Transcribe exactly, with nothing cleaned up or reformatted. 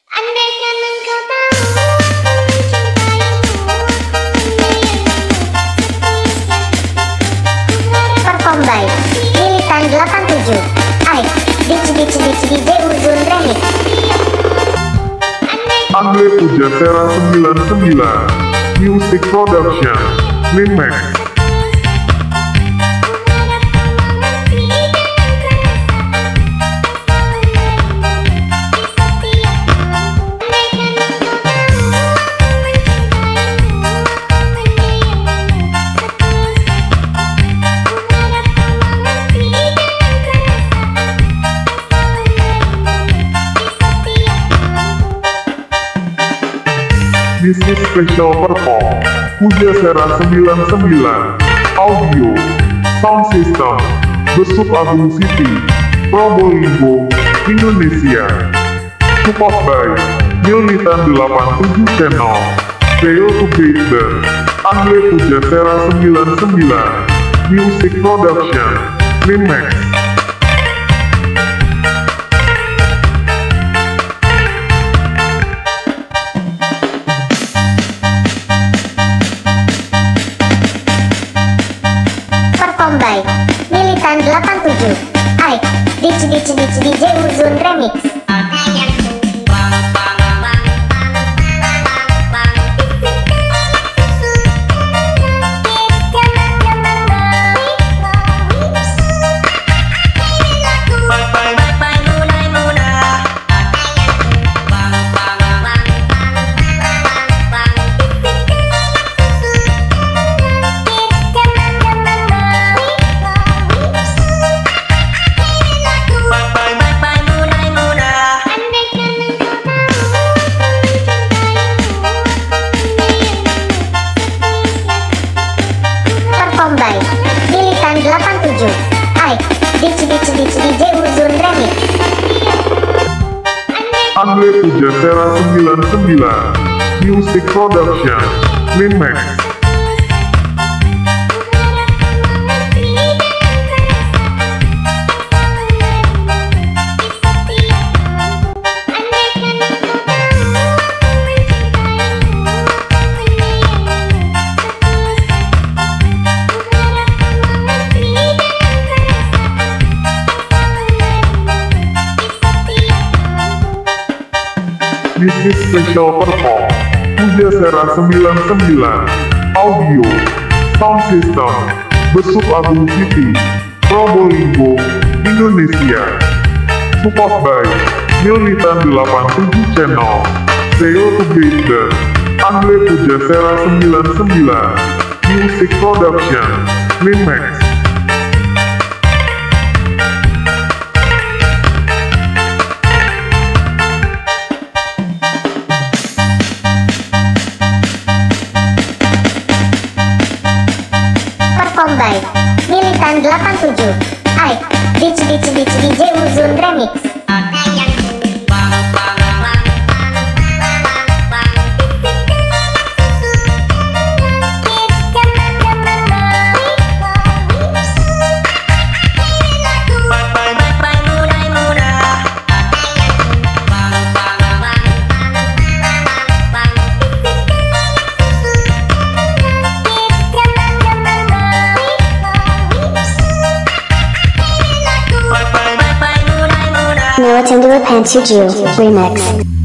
Andaikan engkau tahu aku mencintaimu. Perform by Militan delapan tujuh. Ai, Dich Dich Dich D J Urzun Remix. Andre Pujasera sembilan sembilan Music Production Limax. This is special perform Pujasera sembilan sembilan Audio Sound System Besuk Agung City Probolinggo, Indonesia. Support by Militan delapan tujuh Channel. Fail Together Andre Pujasera sembilan sembilan Music Production Limax. By Militan delapan tujuh. Ai, Dich Dich Dich D J Urzun Remix. By Militan delapan tujuh. Ai, Dich Dich Dich D J Urzun Remix. Andre Pujasera sembilan sembilan Music Production Limax. This is special perform Pujasera sembilan sembilan Audio Sound System Besuk Agung City Probolinggo, Indonesia. Support by Militan delapan tujuh Channel. Fail Together Andre Pujasera sembilan sembilan Music Production Limax. By Militan delapan tujuh. Ai, Dich Dich Dich D J Urzun Remix. Militan delapan tujuh Remix.